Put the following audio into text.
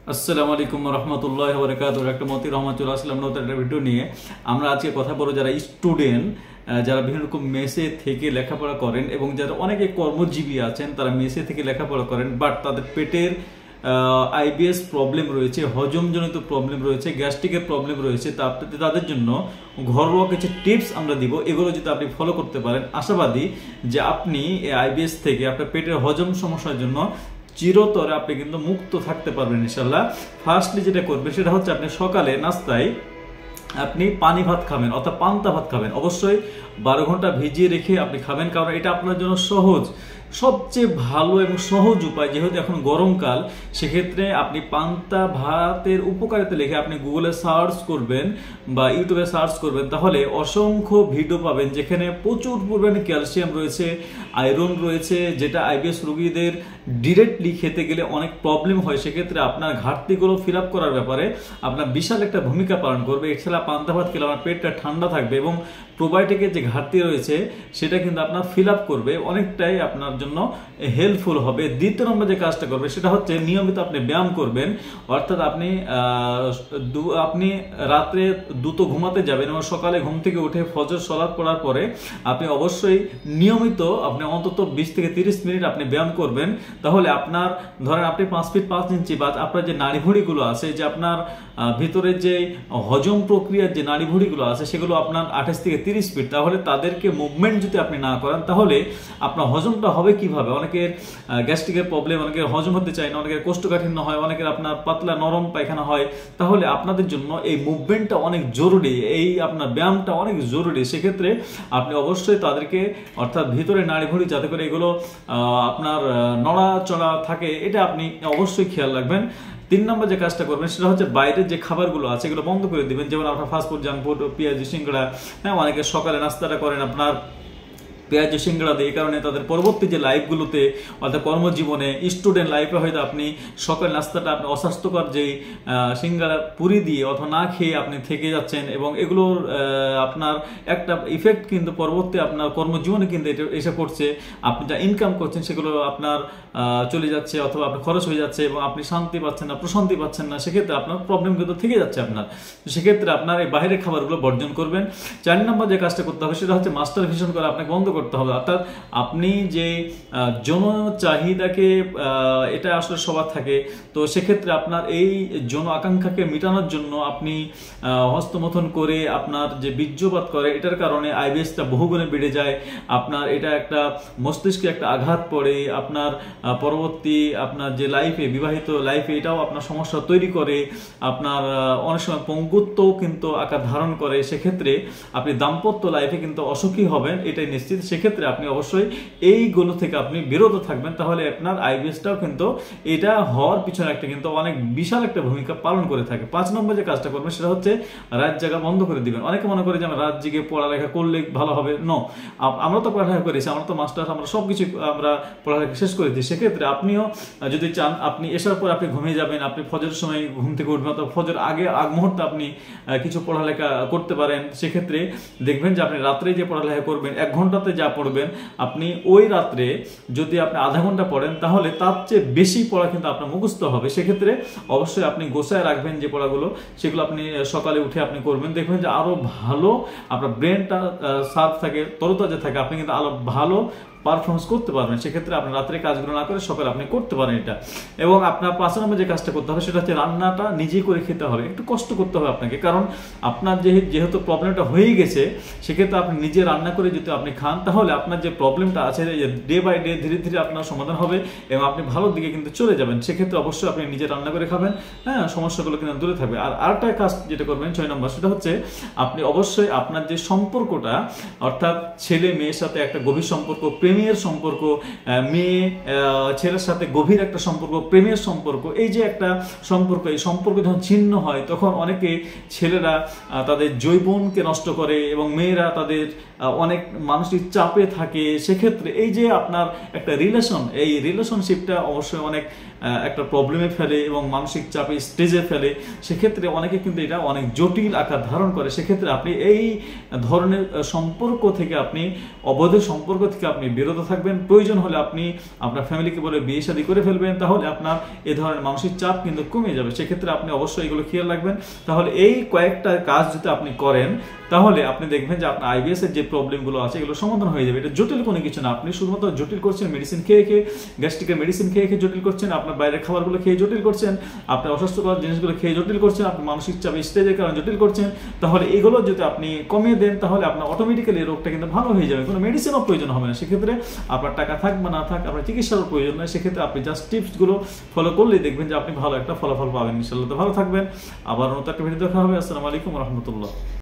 আসসালামু আলাইকুম রহমতুল্লাহি ওয়া বারাকাতুহু। একটা মতি রহমান চলে আসলাম নতুন একটা ভিডিও নিয়ে। আমরা আজকে কথা বলবো যারা স্টুডেন্ট, যারা বিভিন্ন রকম মেসে থেকে লেখাপড়া করেন এবং যারা অনেকে কর্মজীবী আছেন, তারা মেসে থেকে লেখাপড়া করেন, বাট তাদের পেটের আইবিএস প্রবলেম রয়েছে, হজমজনিত প্রবলেম রয়েছে, গ্যাস্ট্রিকের প্রবলেম রয়েছে। তাদের জন্য ঘরোয়া কিছু টিপস আমরা দিব। এগুলো যদি আপনি ফলো করতে পারেন, আশাবাদী যে আপনি এই আইবিএস থেকে আপনার পেটের হজম সমস্যার জন্য চিরতরে আপনি কিন্তু মুক্ত থাকতে পারবেন ইনশাল্লাহ। ফার্স্টলি যেটা করবেন সেটা হচ্ছে আপনি সকালে নাস্তায় আপনি পানি ভাত খাবেন অর্থাৎ পান্তা ভাত খাবেন। অবশ্যই 12 ঘন্টা ভিজিয়ে রেখে আপনি খাবেন, কারণ এটা আপনার জন্য সহজ, সবচেয়ে ভালো এবং সহজ উপায়। যেহেতু এখন গরমকাল, সেক্ষেত্রে আপনি পান্তা ভাতের উপকারিতা লিখে আপনি গুগলে সার্চ করবেন বা ইউটিউবে সার্চ করবেন, তাহলে অসংখ্য ভিডিও পাবেন যেখানে প্রচুর পরিমাণে ক্যালসিয়াম রয়েছে, আয়রন রয়েছে, যেটা আইবিএস রোগীদের ডিরেক্টলি খেতে গেলে অনেক প্রবলেম হয়। সেক্ষেত্রে আপনার ঘাটতিগুলো ফিল আপ করার ব্যাপারে আপনার বিশাল একটা ভূমিকা পালন করবে। এছাড়া পান্তা ভাত খেলে আমার পেটটা ঠান্ডা থাকবে এবং প্রোবায়োটিকের যে ঘাটতি রয়েছে সেটা কিন্তু আপনার ফিল আপ করবে, অনেকটাই আপনার জন্য হেল্পফুল হবে। দ্বিতীয় নম্বর যে কাজটা করবে সেটা হচ্ছে নিয়মিত আপনি ব্যায়াম করবেন। অর্থাৎ আপনি রাত্রে দ্রুত ঘুমাতে যাবেন এবং সকালে ঘুম থেকে উঠে ফজর সালাত পড়ার পরে আপনি অবশ্যই নিয়মিত আপনি অন্তত 20 থেকে 30 মিনিট আপনি ব্যায়াম করবেন। তাহলে আপনার ধরেন আপনি 5 ফিট 5 ইঞ্চি বা আপনার যে নাড়িভুঁড়িগুলো আছে, যে আপনার ভিতরে যে হজম প্রক্রিয়ার যে নাড়িভুঁড়িগুলো আছে, সেগুলো আপনার 28 থেকে 30 ফিট। তাহলে তাদেরকে মুভমেন্ট যদি আপনি না করেন, তাহলে আপনার হজমটা হবে কিভাবে? অনেকের গ্যাস্ট্রিকের প্রবলেম, অনেকের হজম হতে চায় না, অনেকের কোষ্ঠকাঠিন্য হয়, অনেকের আপনার পাতলা নরম পায়খানা হয়। তাহলে আপনাদের জন্য এই মুভমেন্টটা অনেক জরুরি, এই আপনার ব্যায়ামটা অনেক জরুরি। সেক্ষেত্রে আপনি অবশ্যই তাদেরকে, অর্থাৎ ভিতরে নাড়িভুঁড়ি যাতে করে এগুলো আপনার নড়াচড়া থাকে, এটা আপনি অবশ্যই খেয়াল রাখবেন। 3 নম্বর যে কাজটা করবেন সেটা হচ্ছে বাইরের যে খাবারগুলো আছে এগুলো বন্ধ করে দিবেন। যেমন আপনার ফাস্টফুড, জাঙ্ক ফুড, পেঁয়াজি, সিঙ্গড়া, হ্যাঁ, অনেকে সকালে নাস্তাটা করেন আপনার পেঁয়াজ সিঙ্গড়া দিয়ে। এই কারণে তাদের পরবর্তী যে লাইফগুলোতে, অর্থাৎ কর্মজীবনে, স্টুডেন্ট লাইফে হয়তো আপনি সকাল নাস্তাটা আপনি অস্বাস্থ্যকর যেই সিঙ্গড়া পুরি দিয়ে অথবা না খেয়ে আপনি থেকে যাচ্ছেন, এবং এগুলোর আপনার একটা ইফেক্ট কিন্তু পরবর্তী আপনার কর্মজীবনে কিন্তু এটা এসে পড়ছে। আপনি যা ইনকাম করছেন সেগুলো আপনার চলে যাচ্ছে অথবা আপনার খরচ হয়ে যাচ্ছে এবং আপনি শান্তি পাচ্ছেন না, প্রশান্তি পাচ্ছেন না। সেক্ষেত্রে আপনার প্রবলেম কিন্তু থেকে যাচ্ছে আপনার। সেক্ষেত্রে আপনার এই বাইরের খাবারগুলো বর্জন করবেন। 4 নম্বর যে কাজটা করতে হবে সেটা হচ্ছে মাস্টার ভিশন করে আপনাকে বন্ধ করতে হবে। অর্থাৎ আপনি যে যৌন চাহিদাকে, এটা আসলে সবার থাকে, তো সেক্ষেত্রে আপনার এই যৌন আকাঙ্ক্ষাকে মেটানোর জন্য আপনি হস্তমথন করে আপনার যে বীর্যপাত করে, এটার কারণে আইবিএসটা বহুগুণে বেড়ে যায়। আপনার এটা একটা মস্তিষ্কে একটা আঘাত পড়ে, আপনার পরবর্তী আপনার যে লাইফে, বিবাহিত লাইফে এটাও আপনার সমস্যা তৈরি করে। আপনার অনেক সময় পঙ্গুত্বও কিন্তু আকার ধারণ করে। সেক্ষেত্রে আপনি দাম্পত্য লাইফে কিন্তু অসুখী হবেন, এটাই নিশ্চিত। সেক্ষেত্রে আপনি অবশ্যই এইগুলো থেকে আপনি বিরত থাকবেন, তাহলে আপনার আইবিএসটাও কিন্তু এটা হওয়ার পিছনে একটা কিন্তু অনেক বিশাল একটা ভূমিকা পালন করে থাকে। 5 নম্বর যে কাজটা করবেন সেটা হচ্ছে রাত জাগা বন্ধ করে দিবেন। অনেকে মনে করে যে আমরা রাত জেগে পড়ালেখা করলে ভালো হবে। নো, আমরা তো পড়ালেখা করেছি, আমরা তো মাস্টার, আমরা সবকিছু আমরা পড়ালেখা শেষ করেছি। সেক্ষেত্রে আপনিও যদি চান, আপনি এসার পর আপনি ঘুমিয়ে যাবেন, আপনি ফজরের সময় ঘুম থেকে উঠবেন, অথবা ফজর আগ মুহূর্তে আপনি কিছু পড়ালেখা করতে পারেন। সেক্ষেত্রে দেখবেন যে আপনি রাত্রে যে পড়ালেখা করবেন, 1 ঘন্টাতে যা পড়বেন, আপনি ওই রাত্রে যদি আপনি আধা ঘন্টা পড়েন, তাহলে তার চেয়ে বেশি পড়া কিন্তু আপনার মুখস্থ হবে। সেক্ষেত্রে অবশ্যই আপনি গোছায় রাখবেন যে পড়াগুলো, সেগুলো আপনি সকালে উঠে আপনি করবেন। দেখবেন যে আরো ভালো আপনার ব্রেনটা শার্প থাকে, তরতাজা থাকে, আপনি কিন্তু আরো ভালো পারফরমেন্স করতে পারবেন। সেক্ষেত্রে আপনার রাত্রে কাজগুলো না করে সকালে আপনি করতে পারেন এটা। এবং আপনার 5 নম্বর যে কাজটা করতে হবে সেটা হচ্ছে রান্নাটা নিজেই করে খেতে হবে। একটু কষ্ট করতে হবে আপনাকে, কারণ আপনার যেহেতু প্রবলেমটা হয়ে গেছে, সেক্ষেত্রে আপনি নিজে রান্না করে যদি আপনি খান, তাহলে আপনার যে প্রবলেমটা আছে ডে বাই ডে ধীরে ধীরে আপনার সমাধান হবে এবং আপনি ভালোর দিকে কিন্তু চলে যাবেন। সেক্ষেত্রে অবশ্যই আপনি নিজে রান্না করে খাবেন, হ্যাঁ, সমস্যাগুলো কিন্তু দূরে থাকবে। আর আরেকটা কাজ যেটা করবেন 6 নম্বর, সেটা হচ্ছে আপনি অবশ্যই আপনার যে সম্পর্কটা, অর্থাৎ ছেলে মেয়ের সাথে একটা গভীর সম্পর্ক, প্রেমের সম্পর্ক, মেয়ে ছেলের সাথে গভীর একটা সম্পর্ক, প্রেমের সম্পর্ক, এই যে একটা সম্পর্ক, এই সম্পর্ক যখন ছিন্ন হয়, তখন অনেকে ছেলেরা তাদের যৌবনকে নষ্ট করে এবং মেয়েরা তাদের অনেক মানসিক চাপে থাকে। সেক্ষেত্রে এই যে আপনার একটা রিলেশন, এই রিলেশনশিপটা অবশ্যই অনেক একটা প্রবলেমে ফেলে এবং মানসিক চাপে স্টেজে ফেলে, সেক্ষেত্রে অনেকে কিন্তু এটা অনেক জটিল আকার ধারণ করে। সেক্ষেত্রে আপনি এই ধরনের সম্পর্ক থেকে, আপনি অবৈধ সম্পর্ক থেকে আপনি বিরত থাকবেন। প্রয়োজন হলে আপনি আপনার ফ্যামিলিকে বলে বিয়ে শাদী করে ফেলবেন, তাহলে আপনার এ ধরনের মানসিক চাপ কিন্তু কমে যাবে। সেক্ষেত্রে আপনি অবশ্যই এগুলো খেয়াল রাখবেন। তাহলে এই কয়েকটা কাজ যদি আপনি করেন, তাহলে আপনি দেখবেন যে আপনার আইবিএস এর যে প্রবলেমগুলো আছে এগুলো সমাধান হয়ে যাবে। এটা জটিল কোনো কিছু না, আপনি শুধুমাত্র জটিল করছেন মেডিসিন খেয়ে খেয়ে, গ্যাস্ট্রিকের মেডিসিন খেয়ে খেয়ে জটিল করছেন, আপনার বাইরের খাবারগুলো খেয়ে জটিল করছেন, আপনার অস্বাস্থ্যকর জিনিসগুলো খেয়ে জটিল করছেন, আপনি মানসিক চাপ স্টেজের কারণে জটিল করছেন। তাহলে এগুলো যদি আপনি কমিয়ে দেন, তাহলে আপনার অটোমেটিক্যালি এই রোগটা কিন্তু ভালো হয়ে যাবে, কোনো মেডিসিনও প্রয়োজন হবে না। সেক্ষেত্রে আপনার টাকা থাক বা না থাক, আপনার চিকিৎসারও প্রয়োজন নয়। সেক্ষেত্রে আপনি জাস্ট টিপসগুলো ফলো করলেই দেখবেন যে আপনি ভালো একটা ফলাফল পাবেন। ইনশাআল্লাহ। তো ভালো থাকবেন, আবার নতুন একটা ভিডিও দেখা হবে। আসসালামু আলাইকুম ওয়া রাহমাতুল্লাহ।